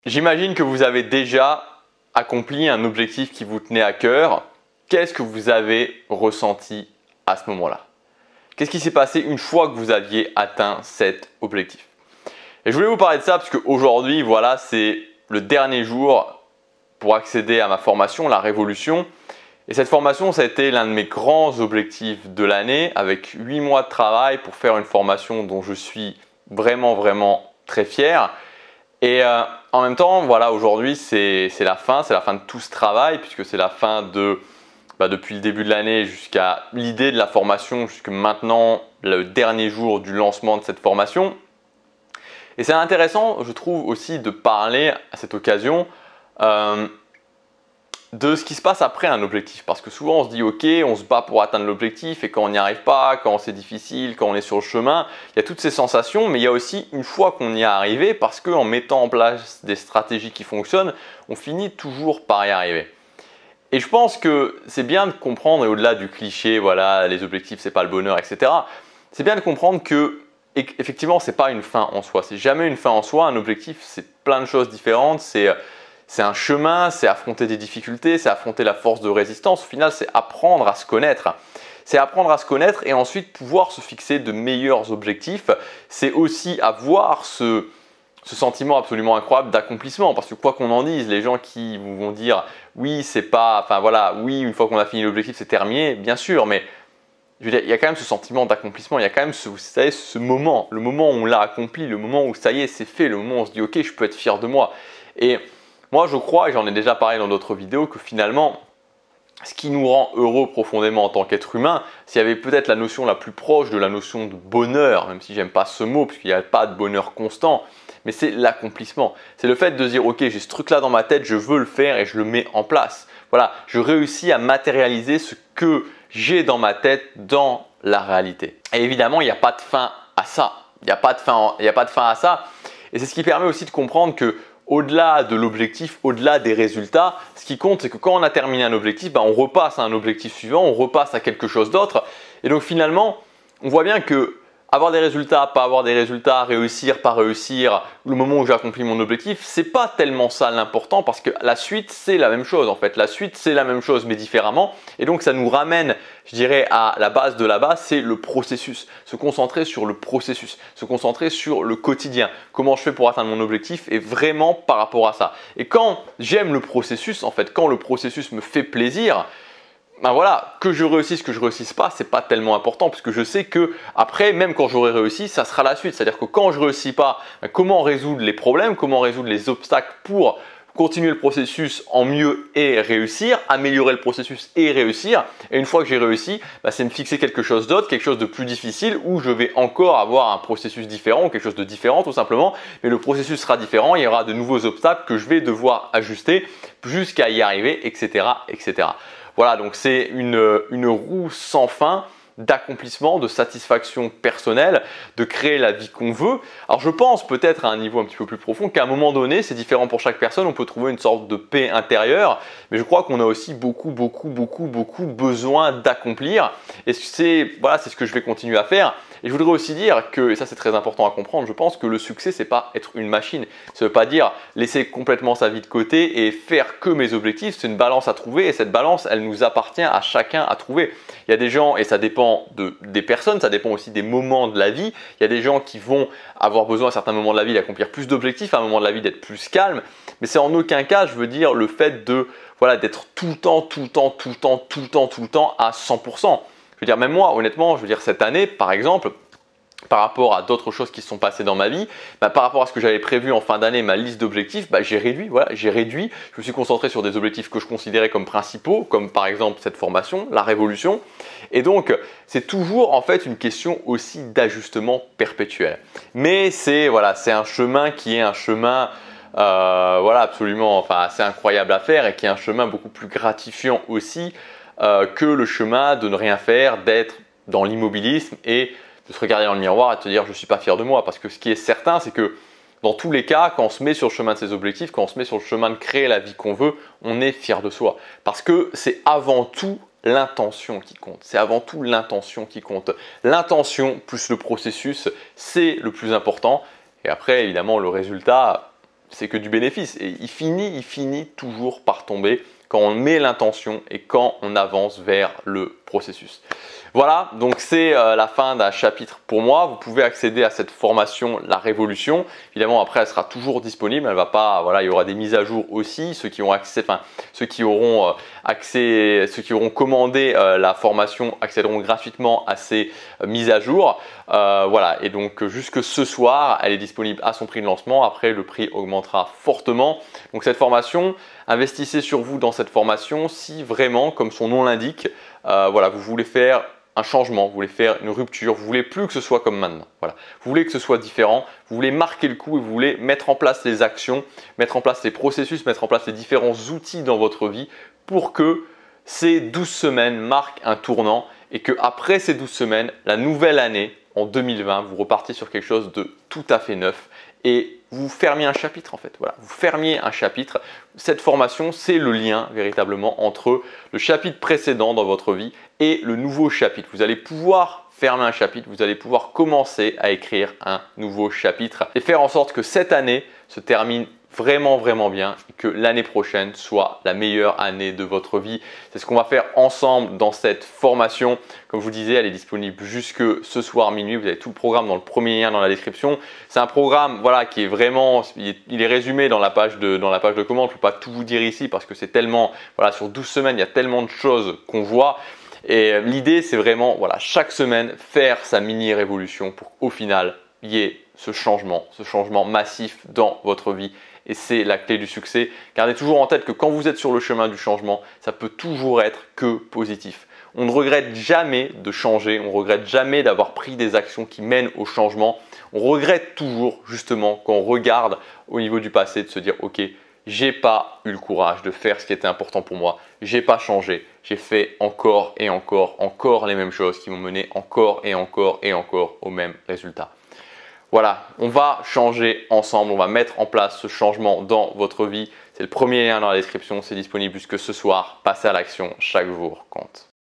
J'imagine que vous avez déjà accompli un objectif qui vous tenait à cœur. Qu'est-ce que vous avez ressenti à ce moment-là? Qu'est-ce qui s'est passé une fois que vous aviez atteint cet objectif? Et je voulais vous parler de ça parce qu'aujourd'hui, voilà, c'est le dernier jour pour accéder à ma formation, la Révolution. Et cette formation, ça a été l'un de mes grands objectifs de l'année, avec 8 mois de travail pour faire une formation dont je suis vraiment très fier. Et en même temps, voilà, aujourd'hui, c'est la fin de tout ce travail, puisque c'est la fin de, depuis le début de l'année jusqu'à l'idée de la formation, jusqu'à maintenant, le dernier jour du lancement de cette formation. Et c'est intéressant, je trouve aussi, de parler à cette occasion de ce qui se passe après un objectif. Parce que souvent, on se dit, ok, on se bat pour atteindre l'objectif et quand on n'y arrive pas, quand c'est difficile, quand on est sur le chemin, il y a toutes ces sensations, mais il y a aussi une fois qu'on y est arrivé, parce qu'en mettant en place des stratégies qui fonctionnent, on finit toujours par y arriver. Et je pense que c'est bien de comprendre, et au-delà du cliché, voilà, les objectifs, c'est pas le bonheur, etc., c'est bien de comprendre que effectivement, c'est pas une fin en soi. C'est jamais une fin en soi. Un objectif, c'est plein de choses différentes. C'est un chemin, c'est affronter des difficultés, c'est affronter la force de résistance. Au final, c'est apprendre à se connaître. C'est apprendre à se connaître et ensuite pouvoir se fixer de meilleurs objectifs. C'est aussi avoir ce sentiment absolument incroyable d'accomplissement. Parce que quoi qu'on en dise, les gens qui vont dire oui, c'est pas, enfin voilà, oui, une fois qu'on a fini l'objectif, c'est terminé, bien sûr, mais je veux dire, il y a quand même ce sentiment d'accomplissement, il y a quand même vous savez, ce moment, le moment où on l'a accompli, le moment où ça y est, c'est fait, le moment où on se dit ok, je peux être fier de moi. Et moi, je crois, et j'en ai déjà parlé dans d'autres vidéos, que finalement, ce qui nous rend heureux profondément en tant qu'être humain, s'il y avait peut-être la notion la plus proche de la notion de bonheur, même si j'aime pas ce mot, puisqu'il n'y a pas de bonheur constant, mais c'est l'accomplissement. C'est le fait de dire ok, j'ai ce truc-là dans ma tête, je veux le faire et je le mets en place. Voilà, je réussis à matérialiser ce que j'ai dans ma tête dans la réalité. Et évidemment, il n'y a pas de fin à ça. Il n'y a pas de fin à ça. Et c'est ce qui permet aussi de comprendre que au-delà de l'objectif, au-delà des résultats, ce qui compte, c'est que quand on a terminé un objectif, on repasse à un objectif suivant, on repasse à quelque chose d'autre. Et donc finalement, on voit bien que avoir des résultats, pas avoir des résultats, réussir, pas réussir, le moment où j'ai accompli mon objectif, c'est pas tellement ça l'important parce que la suite, c'est la même chose en fait. La suite, c'est la même chose mais différemment. Et donc, ça nous ramène, je dirais, à la base de la base, c'est le processus. Se concentrer sur le processus, se concentrer sur le quotidien. Comment je fais pour atteindre mon objectif et vraiment par rapport à ça. Et quand j'aime le processus, en fait, quand le processus me fait plaisir, voilà, que je réussisse, que je réussisse pas, c'est pas tellement important puisque je sais que après, même quand j'aurai réussi, ça sera la suite. C'est-à-dire que quand je réussis pas, comment résoudre les problèmes, comment résoudre les obstacles pour continuer le processus en mieux et réussir, améliorer le processus et réussir. Et une fois que j'ai réussi, c'est me fixer quelque chose d'autre, quelque chose de plus difficile où je vais encore avoir un processus différent ou quelque chose de différent tout simplement. Mais le processus sera différent, il y aura de nouveaux obstacles que je vais devoir ajuster jusqu'à y arriver, etc., etc. Voilà, donc c'est une roue sans fin d'accomplissement, de satisfaction personnelle, de créer la vie qu'on veut. Alors je pense peut-être à un niveau un petit peu plus profond qu'à un moment donné, c'est différent pour chaque personne, on peut trouver une sorte de paix intérieure, mais je crois qu'on a aussi beaucoup besoin d'accomplir. Et c'est ce que je vais continuer à faire. Et je voudrais aussi dire que, et ça c'est très important à comprendre, je pense que le succès c'est pas être une machine. Ça veut pas dire laisser complètement sa vie de côté et faire que mes objectifs, c'est une balance à trouver et cette balance elle nous appartient à chacun à trouver. Il y a des gens, et ça dépend des personnes, ça dépend aussi des moments de la vie, il y a des gens qui vont avoir besoin à certains moments de la vie d'accomplir plus d'objectifs, à un moment de la vie d'être plus calme, mais c'est en aucun cas je veux dire le fait d'être tout le temps à 100%. Je veux dire, même moi, honnêtement, je veux dire, cette année, par exemple, par rapport à d'autres choses qui se sont passées dans ma vie, par rapport à ce que j'avais prévu en fin d'année, ma liste d'objectifs, j'ai réduit, je me suis concentré sur des objectifs que je considérais comme principaux, comme par exemple cette formation, la Révolution. Et donc, c'est toujours en fait une question aussi d'ajustement perpétuel. Mais c'est un chemin qui est un chemin absolument assez incroyable à faire et qui est un chemin beaucoup plus gratifiant aussi que le chemin de ne rien faire, d'être dans l'immobilisme et de se regarder dans le miroir et de te dire je ne suis pas fier de moi. Parce que ce qui est certain, c'est que dans tous les cas, quand on se met sur le chemin de ses objectifs, quand on se met sur le chemin de créer la vie qu'on veut, on est fier de soi. Parce que c'est avant tout l'intention qui compte. C'est avant tout l'intention qui compte. L'intention plus le processus, c'est le plus important. Et après, évidemment, le résultat, c'est que du bénéfice. Et il finit toujours par tomber quand on met l'intention et quand on avance vers le processus. Voilà, donc c'est la fin d'un chapitre pour moi. Vous pouvez accéder à cette formation, la révolution. Évidemment, après, elle sera toujours disponible. Elle va pas, voilà, il y aura des mises à jour aussi. Ceux qui auront commandé la formation accéderont gratuitement à ces mises à jour. Voilà, et donc jusque ce soir, elle est disponible à son prix de lancement. Après, le prix augmentera fortement. Donc cette formation, investissez sur vous dans cette formation si vraiment, comme son nom l'indique, voilà, vous voulez faire un changement, vous voulez faire une rupture, vous voulez plus que ce soit comme maintenant. Voilà. Vous voulez que ce soit différent, vous voulez marquer le coup et vous voulez mettre en place les actions, mettre en place les processus, mettre en place les différents outils dans votre vie pour que ces 12 semaines marquent un tournant et qu'après ces 12 semaines, la nouvelle année, en 2020, vous repartiez sur quelque chose de tout à fait neuf et vous fermiez un chapitre en fait. Voilà, vous fermiez un chapitre. Cette formation, c'est le lien véritablement entre le chapitre précédent dans votre vie et le nouveau chapitre. Vous allez pouvoir fermer un chapitre, vous allez pouvoir commencer à écrire un nouveau chapitre et faire en sorte que cette année se termine vraiment bien et que l'année prochaine soit la meilleure année de votre vie. C'est ce qu'on va faire ensemble dans cette formation. Comme je vous disais, elle est disponible jusque ce soir minuit. Vous avez tout le programme dans le premier lien dans la description. C'est un programme voilà, qui est vraiment, il est résumé dans la page de commande. Je ne peux pas tout vous dire ici parce que c'est tellement, voilà, sur 12 semaines, il y a tellement de choses qu'on voit. Et l'idée, c'est vraiment, voilà, chaque semaine, faire sa mini révolution pour qu'au final, il y ait ce changement massif dans votre vie. Et c'est la clé du succès. Gardez toujours en tête que quand vous êtes sur le chemin du changement, ça peut toujours être que positif. On ne regrette jamais de changer, on ne regrette jamais d'avoir pris des actions qui mènent au changement. On regrette toujours justement quand on regarde au niveau du passé de se dire « Ok, j'ai pas eu le courage de faire ce qui était important pour moi, j'ai pas changé, j'ai fait encore et encore les mêmes choses qui m'ont mené encore et encore au même résultat. » Voilà, on va changer ensemble, on va mettre en place ce changement dans votre vie. C'est le premier lien dans la description, c'est disponible jusque ce soir. Passez à l'action, chaque jour compte.